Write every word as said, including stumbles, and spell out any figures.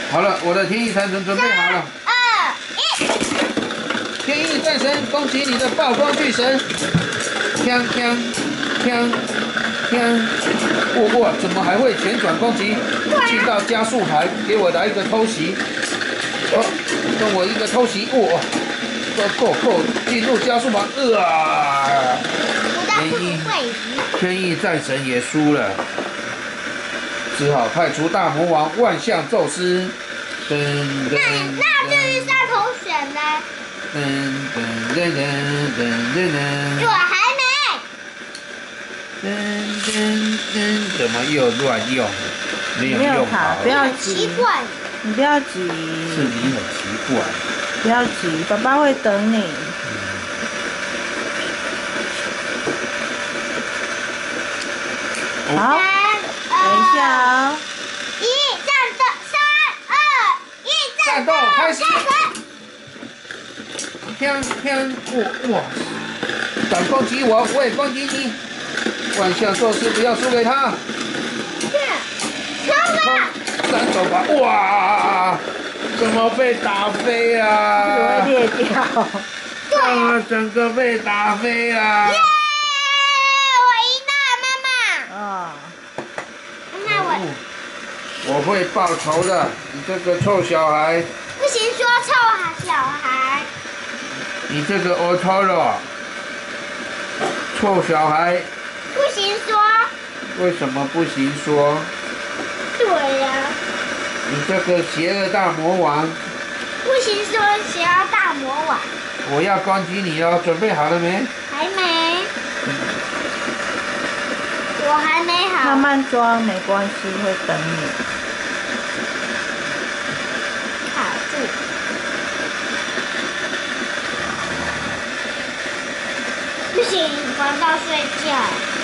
好了，我的天翼战神准备好了。 二一， 天翼战神，恭喜你的曝光巨神！锵锵锵锵！哇哇，怎么还会旋转攻击？进到加速台，给我来一个偷袭。哦，跟我一个偷袭，哇！够够够，进入加速盘，啊！天翼天翼战神也输了。只好派出大魔王万象宙斯。噔噔那那至于杀头选呢？ 噔噔噔噔噔噔。 我还没。 噔噔噔，怎么又乱用？没有用好。 不要急。 奇怪。 你不要急。 是你很奇怪。 不要急，爸爸会等你。嗯、好。等一下哦。 一战斗，三二一， 战斗开始！锵锵，哇哇！敢攻击我，我也攻击你！万象宙斯，不要输给他！ 冲吧！ 闪走吧！哇！怎么被打飞啊？ 怎么会裂掉？ 对啊，整个被打飞啊！ 耶！我赢了，妈妈。 啊。 那我。 我会报仇的，你这个臭小孩！ 不行，说臭小孩。 你这个 Otoro， 臭小孩！ 不行说。 为什么不行说？ 对呀、啊。 你这个邪恶大魔王！ 不行说，邪恶大魔王。 我要攻击你哦，准备好了没？ 还没。我还没好。 慢慢装，没关系，会等你。 卡住。不行，玩到睡觉。